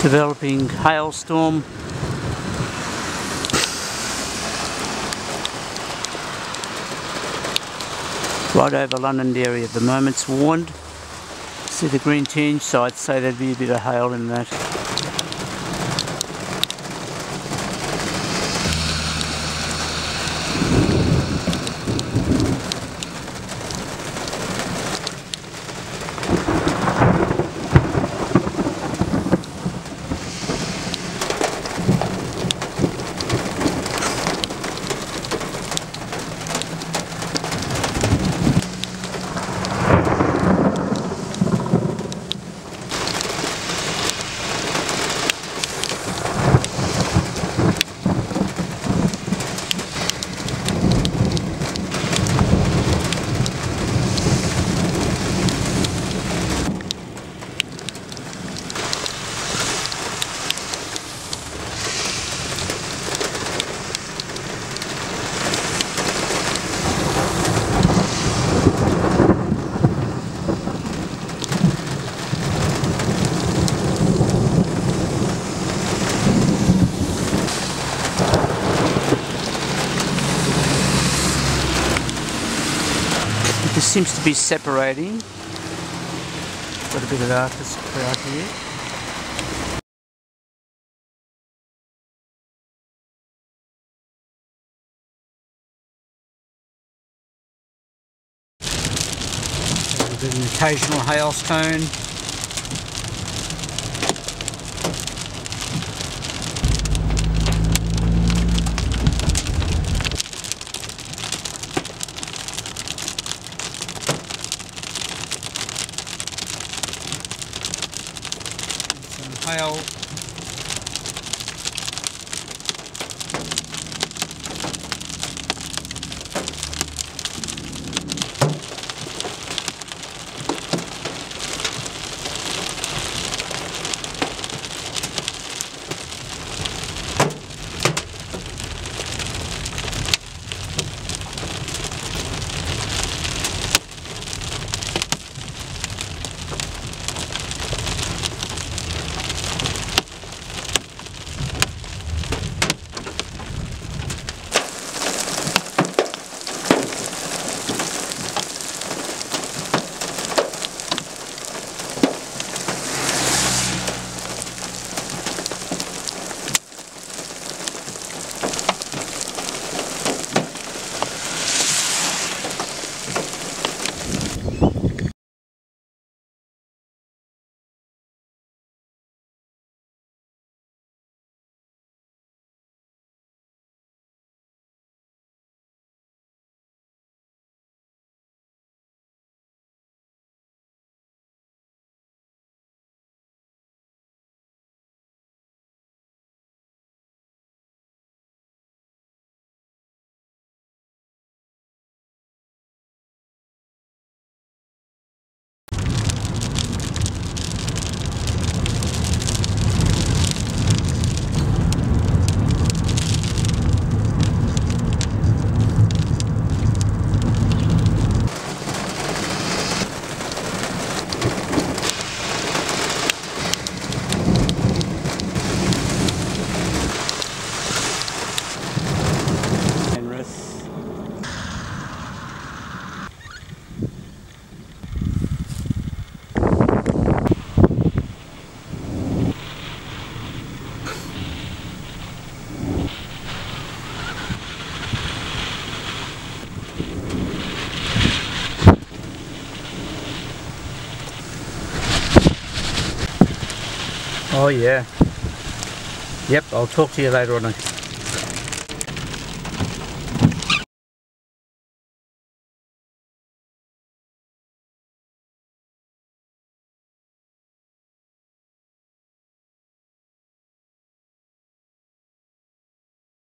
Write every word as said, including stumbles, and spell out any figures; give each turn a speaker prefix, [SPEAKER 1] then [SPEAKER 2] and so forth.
[SPEAKER 1] Developing hailstorm. Right over Londonderry at the moment, it's warned. See the green tinge, so I'd say there'd be a bit of hail in that. This seems to be separating. Got a bit of darkness out here. A bit of an occasional hailstone. Hail. Oh yeah. Yep, I'll talk to you later on.